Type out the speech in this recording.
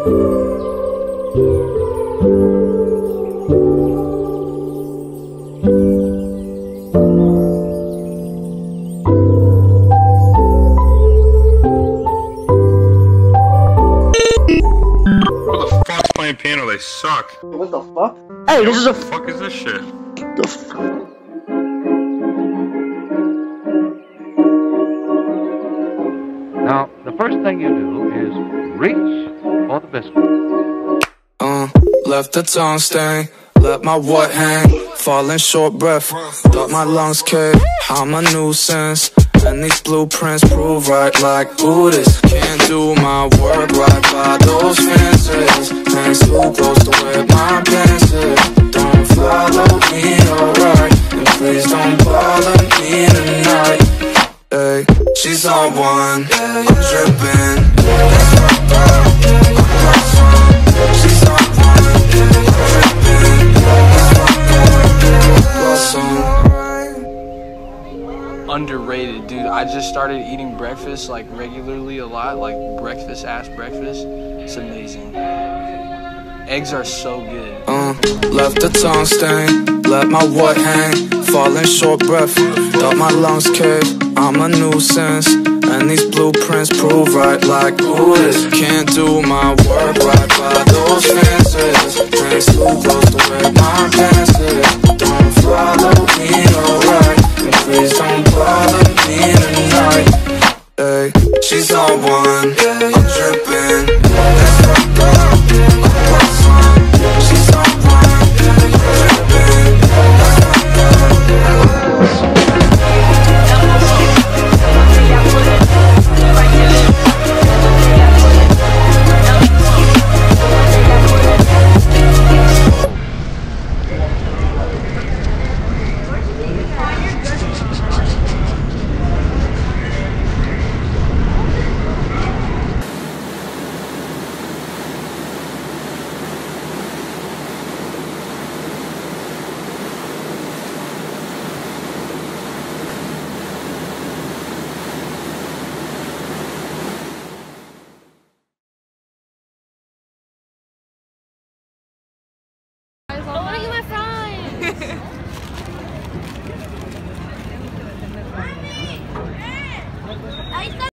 Piano, they suck. What the fuck? Hey, this is a What the fuck is this shit? the f Now, the first thing you do is reach for the biscuit. Left the tongue stain, let my what hang, falling short breath, thought my lungs cave, I'm a nuisance, and these blueprints prove right like Buddhists, can't do my work right by those fences, hands too close to where my pants is, don't follow me, alright, and please don't bother me tonight, hey, she's on one, I'm dripping, that's fucked up, I'm lost on, she's on one, I'm dripping, that's fucked up, lost on. Underrated, dude. I just started eating breakfast like regularly a lot, like breakfast. It's amazing. Eggs are so good. Left the tongue stain, let my what hang, falling short breath, thought my lungs cave, I'm a nuisance, and these blueprints prove right like Buddhists, can't do my work right by those fences,